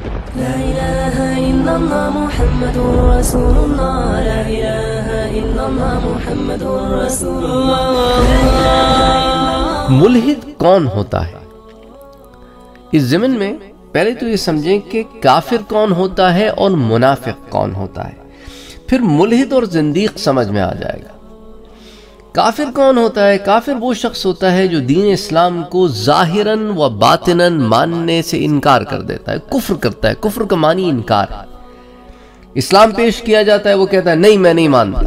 لا إله إلا الله محمد رسول الله لا إله إلا الله محمد رسول الله. ملحد کون ہوتا ہے؟ اس ضمن میں پہلے تو یہ سمجھیں کہ کافر کون ہوتا ہے اور منافق کون ہوتا ہے، پھر ملحد اور زندیق سمجھ میں آ جائے گا. کافر کون ہوتا ہے؟ کافر وہ شخص ہوتا ہے جو دین اسلام کو ظاہراً و باطناً ماننے سے انکار کر دیتا ہے، کفر کرتا ہے. کفر کا معنی انکار ہے. اسلام پیش کیا جاتا ہے، وہ کہتا ہے نہیں میں نہیں مانتا،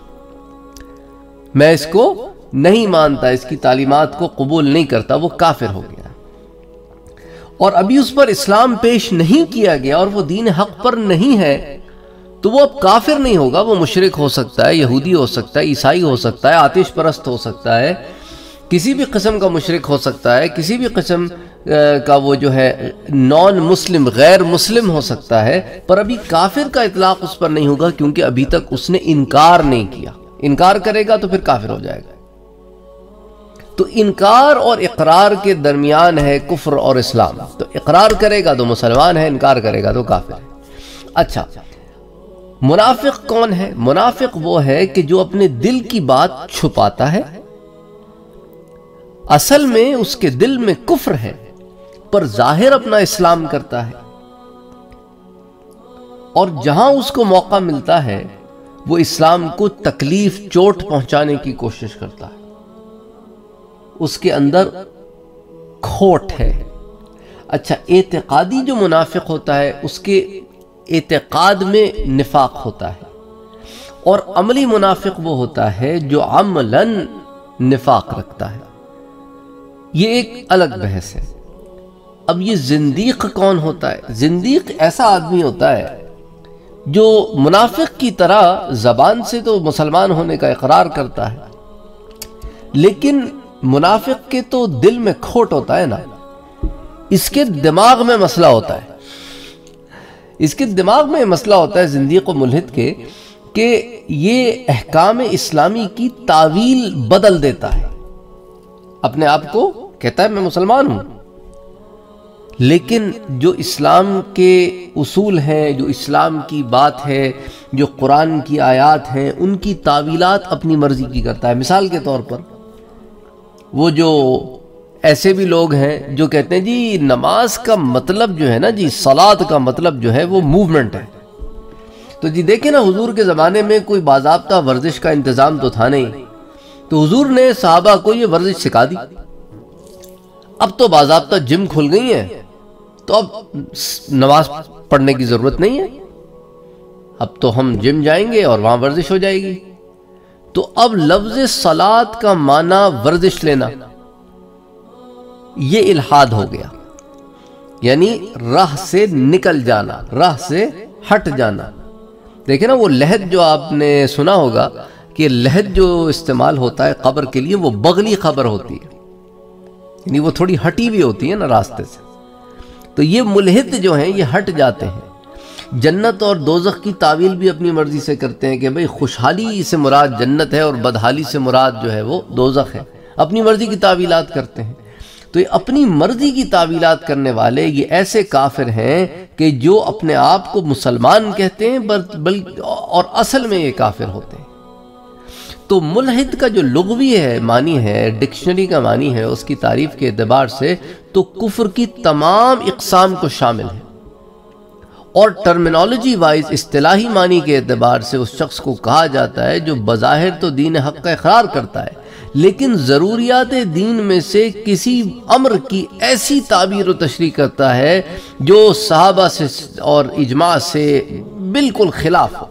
میں اس کو نہیں مانتا، اس کی تعلیمات کو قبول نہیں کرتا، وہ کافر ہو گیا. اور ابھی اس پر اسلام پیش نہیں کیا گیا اور وہ دین حق پر نہیں ہے تو وہ اب کافر نہیں ہوگا، وہ مشرک ہو سکتا ہے، یہودی ہو سکتا ہے، عیسائی ہو سکتا ہے، آتش پرست ہو سکتا ہے، کسی بھی قسم کا مشرک ہو سکتا ہے، کسی بھی قسم کا وہ جو ہے نان مسلم غیر مسلم ہو سکتا ہے، پر ابھی کافر کا اطلاق اس پر نہیں ہوگا کیونکہ ابھی تک اس نے انکار نہیں کیا. انکار کرے گا تو پھر کافر ہو جائے گا. تو انکار اور اقرار کے درمیان ہے کفر اور اسلام. تو اقرار کرے گا تو مسلمان ہے، انکار کرے گا تو کافر ہے. اچھا، منافق کون ہے؟ منافق وہ ہے کہ جو اپنے دل کی بات چھپاتا ہے، اصل میں اس کے دل میں کفر ہے پر ظاہر اپنا اسلام کرتا ہے، اور جہاں اس کو موقع ملتا ہے وہ اسلام کو تکلیف چوٹ پہنچانے کی کوشش کرتا ہے. اس کے اندر کھوٹ ہے. اچھا، اعتقادی جو منافق ہوتا ہے اس کے اعتقاد میں نفاق ہوتا ہے، اور عملی منافق وہ ہوتا ہے جو عملاً نفاق رکھتا ہے. یہ ایک الگ بحث ہے. اب یہ زندیق کون ہوتا ہے؟ زندیق ایسا آدمی ہوتا ہے جو منافق کی طرح زبان سے تو مسلمان ہونے کا اقرار کرتا ہے، لیکن منافق کے تو دل میں کھوٹ ہوتا ہے نا، اس کے دماغ میں مسئلہ ہوتا ہے. اس کے دماغ میں مسئلہ ہوتا ہے زندیق و ملحد کے کہ یہ احکام اسلامی کی تعویل بدل دیتا ہے. اپنے آپ کو کہتا ہے میں مسلمان ہوں، لیکن جو اسلام کے اصول ہیں، جو اسلام کی بات ہے، جو قرآن کی آیات ہیں، ان کی تعویلات اپنی مرضی کی کرتا ہے. مثال کے طور پر وہ جو ایسے بھی لوگ ہیں جو کہتے ہیں جی نماز کا مطلب جو ہے نا جی، صلاۃ کا مطلب جو ہے وہ موومنٹ ہے. تو جی دیکھیں نا، حضور کے زمانے میں کوئی باضابطہ ورزش کا انتظام تو تھا نہیں، تو حضور نے صحابہ کو یہ ورزش سکھا دی. اب تو باضابطہ جم کھل گئی ہیں تو اب نماز پڑھنے کی ضرورت نہیں ہے، اب تو ہم جم جائیں گے اور وہاں ورزش ہو جائے گی. تو اب لفظ صلاۃ کا معنی ورزش لینا یہ الحاد ہو گیا، یعنی راہ سے نکل جانا، راہ سے ہٹ جانا. دیکھیں نا وہ لحد جو آپ نے سنا ہوگا کہ لحد جو استعمال ہوتا ہے قبر کے لیے وہ بغلی خبر ہوتی ہے، یعنی وہ تھوڑی ہٹی بھی ہوتی ہے نا راستے سے. تو یہ ملحد جو ہیں یہ ہٹ جاتے ہیں. جنت اور دوزخ کی تعویل بھی اپنی مرضی سے کرتے ہیں کہ بھئی خوشحالی سے مراد جنت ہے اور بدحالی سے مراد جو ہے وہ دوزخ ہے. اپنی مرضی کی تعویلات کرتے ہیں. تو یہ اپنی مرضی کی تعویلات کرنے والے یہ ایسے کافر ہیں کہ جو اپنے آپ کو مسلمان کہتے ہیں اور اصل میں یہ کافر ہوتے ہیں. تو ملحد کا جو لغوی ہے معنی ہے، ڈکشنری کا معنی ہے، اس کی تعریف کے اعتبار سے تو کفر کی تمام اقسام کو شامل ہے، اور ٹرمینالوجی وائز اصطلاحی معنی کے اعتبار سے اس شخص کو کہا جاتا ہے جو بظاہر تو دین حق کا اقرار کرتا ہے لیکن ضروریات دین میں سے کسی امر کی ایسی تعبیر و تشریح کرتا ہے جو صحابہ سے اور اجماع سے بالکل خلاف ہو.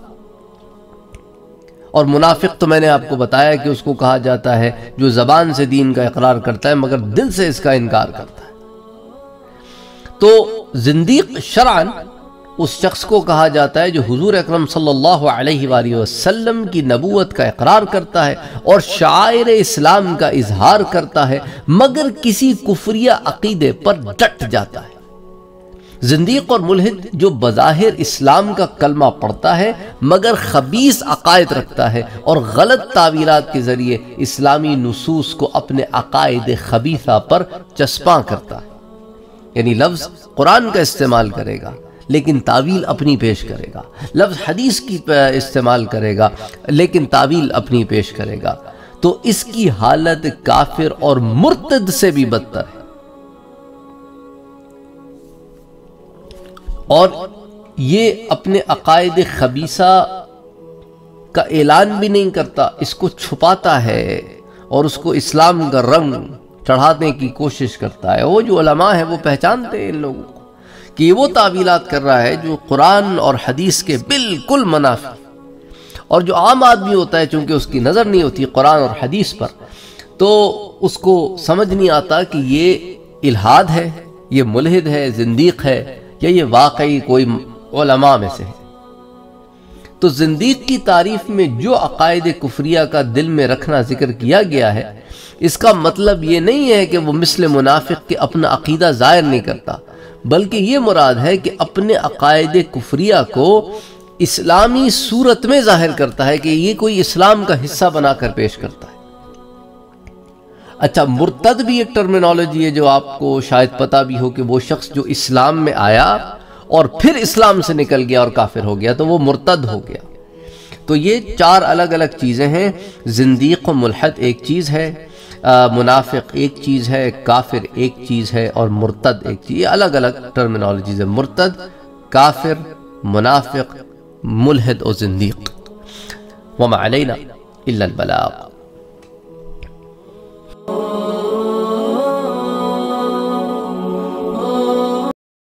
اور منافق تو میں نے آپ کو بتایا کہ اس کو کہا جاتا ہے جو زبان سے دین کا اقرار کرتا ہے مگر دل سے اس کا انکار کرتا ہے. تو زندیق شرعاً اس شخص کو کہا جاتا ہے جو حضور اکرم صلی اللہ علیہ وآلہ وسلم کی نبوت کا اقرار کرتا ہے اور شعائر اسلام کا اظہار کرتا ہے مگر کسی کفریہ عقیدے پر ڈٹ جاتا ہے. زندیق اور ملحد جو بظاہر اسلام کا کلمہ پڑھتا ہے مگر خبیث عقائد رکھتا ہے اور غلط تعویلات کے ذریعے اسلامی نصوص کو اپنے عقائد خبیثہ پر چسپاں کرتا ہے. یعنی لفظ قرآن کا استعمال کرے گا لیکن تعویل اپنی پیش کرے گا، لفظ حدیث کی استعمال کرے گا لیکن تعویل اپنی پیش کرے گا، تو اس کی حالت کافر اور مرتد سے بھی بدتر ہے۔ اور یہ اپنے عقائد خبیثہ کا اعلان بھی نہیں کرتا، اس کو چھپاتا ہے اور اس کو اسلام کا رنگ چڑھانے کی کوشش کرتا ہے۔ وہ جو علماء ہیں وہ پہچانتے ہیں ان لوگوں کو کہ یہ وہ تعویلات کر رہا ہے جو قرآن اور حدیث کے بالکل منافی، اور جو عام آدمی ہوتا ہے چونکہ اس کی نظر نہیں ہوتی قرآن اور حدیث پر، تو اس کو سمجھ نہیں آتا کہ یہ الہاد ہے، یہ ملحد ہے، زندیق ہے، یا یہ واقعی کوئی علماء میں سے ہے۔ تو زندیق کی تعریف میں جو عقائد کفریہ کا دل میں رکھنا ذکر کیا گیا ہے، اس کا مطلب یہ نہیں ہے کہ وہ مثل منافق کے اپنا عقیدہ ظاہر نہیں کرتا، بلکہ یہ مراد ہے کہ اپنے عقائد کفریہ کو اسلامی صورت میں ظاہر کرتا ہے کہ یہ کوئی اسلام کا حصہ بنا کر پیش کرتا ہے۔ اچھا، مرتد بھی ایک ٹرمینالوجی ہے جو آپ کو شاید پتہ بھی ہو کہ وہ شخص جو اسلام میں آیا اور پھر اسلام سے نکل گیا اور کافر ہو گیا تو وہ مرتد ہو گیا۔ تو یہ چار الگ الگ چیزیں ہیں، زندیق و ملحد ایک چیز ہے، منافق ایک چیز ہے، کافر ایک چیز ہے، اور مرتد ایک چیز۔ یہ الگ الگ ٹرمینالوجیز ہیں، مرتد، کافر، منافق، ملحد اور زندیق۔ وما علینا الا البلاغ۔